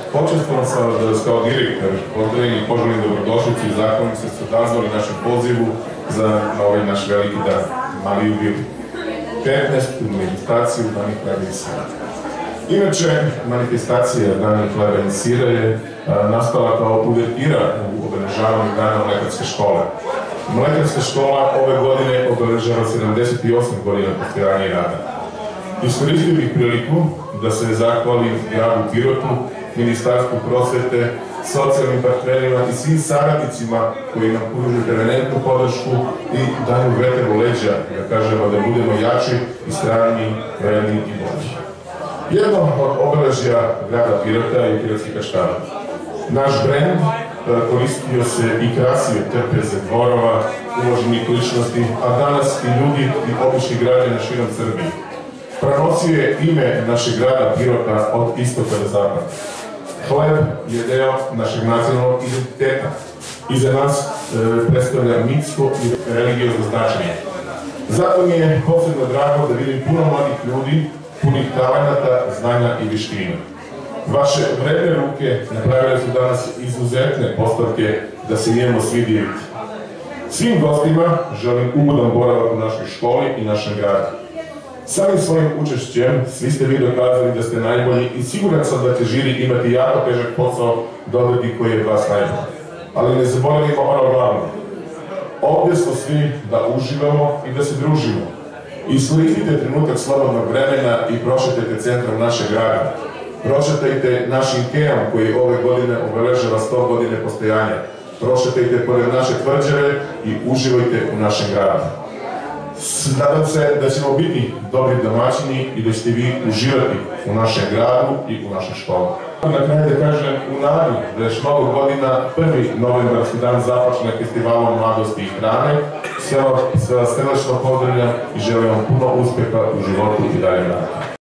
Počestvovan sam vas kao direktor, pozdravim i poželim dobrodošlicu i zahvalim se što odazvali našem pozivu za ovaj naš veliki dan, mali jubilej. 15. manifestaciju Dani hleba i sira. Inače, manifestacija Dani hleba i sira je nastala kao uvertira u obeležavanju dana Mlekarske škole. Mlekarska škola ove godine obeležava 78 godina postojanja i rada. Iskoristio bih priliku da se zahvalim gradu Pirotu, Ministarstvu prosvete, socijalnim partnerima i svim saradnicima koji nam pružuju permanentnu podršku i daju vetar u leđa, da kažemo da budemo jači, istrajni, vredni i bolji. Jedno od obeležja grada Pirota je pirotski kaštavan. Naš brend koristio se i krasio trpeze dvorova, uvaženih ličnosti, a danas i ljudi i obični građana širom Srbije. Prenosio je ime našeg grada Pirota od istoka do zapada. Hleb je deo našeg nacionalnog identiteta. Iza nas predstavlja mitsko i religiozno značenje. Zato mi je posebno drago da vidim puno mladih ljudi, punih talenata, znanja i vještina. Vaše vredne ruke napravile su danas izuzetne postavke da se njemu svi diviti. Svim gostima želim ugodan boravak u našoj školi i našem gradu. Samim svojim učešćem svi ste vi dokazali da ste najbolji i siguran sam da će žiri imati jako težak posao da odredi koji je vas najbolji. Ali ne zaboravimo ono glavno. Ovdje smo svi da uživamo i da se družimo. Iskoristite trenutak slobodnog vremena i prošetajte centrom našeg grada. Prošetajte našim Ikeom koji ove godine obeležava 100 godine postojanja. Prošetajte pored naše tvrđave i uživajte u našem gradu. Nadam se da ćemo biti dobri domaćini i da ćete vi uživati u našem gradu i u našoj školi. Na kraju da kažem u nadi da još mnogo godina 1. novembarski dan započne festivalom mladosti i hrane. Sve vas srdačno pozdravljam i želim vam puno uspeha u životu i dalje radu.